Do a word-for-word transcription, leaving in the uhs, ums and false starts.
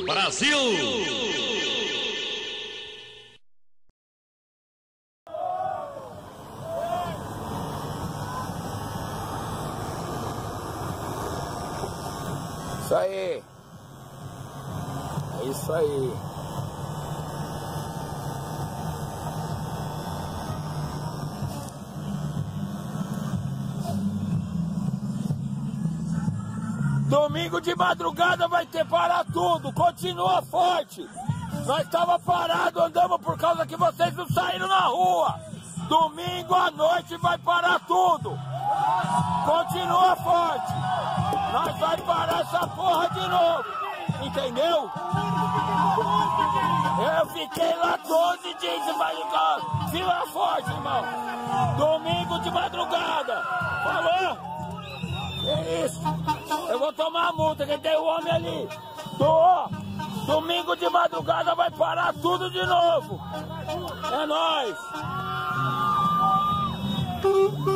Brasil! Isso aí. É isso aí. Domingo de madrugada vai ter parar tudo. Continua forte. Nós estava parado, andamos por causa que vocês não saíram na rua. Domingo à noite vai parar tudo. Continua forte. Nós vai parar essa porra de novo. Entendeu? Eu fiquei lá doze dias e vai ficar. Fila forte, irmão. Domingo de madrugada. Falou? É isso. Eu vou tomar a multa, que tem o homem ali. Tô. Domingo de madrugada vai parar tudo de novo. É nóis.